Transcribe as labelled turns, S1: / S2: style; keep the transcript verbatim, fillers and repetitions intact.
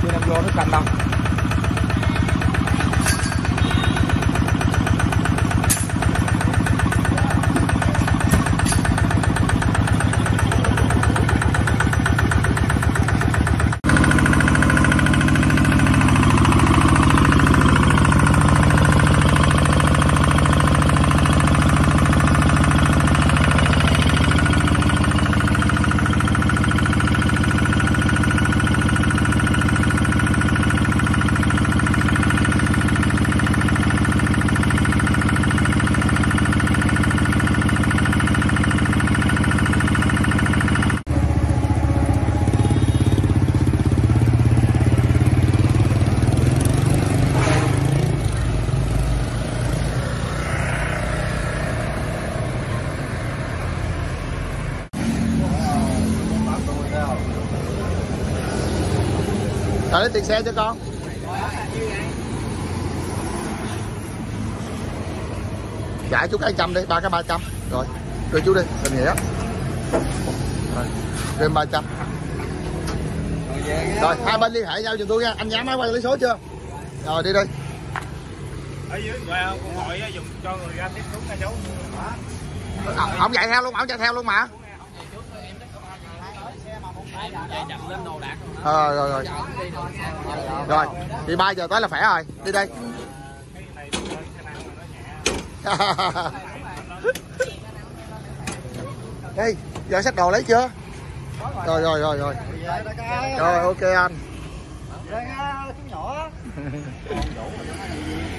S1: chưa đem vô nước canh đâu.
S2: Rồi lấy tiền xe cho con. Giải chú cái trăm đi, ba cái ba trăm. Rồi, đưa chú đi, tình nghĩa. Rồi, thêm ba trăm. Rồi, hai bên liên hệ nhau giùm tôi nha. Anh nhắm máy quay lấy số chưa? Rồi đi đi.
S3: Ở dưới con hội dùng cho người ra tiếp xuống nha chú.
S2: Ông chạy theo luôn, ông chạy theo luôn mà. Ờ, rồi rồi rồi thì ba giờ tới là khỏe rồi, đi đây. Đây giờ xách đồ lấy chưa? Rồi rồi rồi rồi rồi ok anh.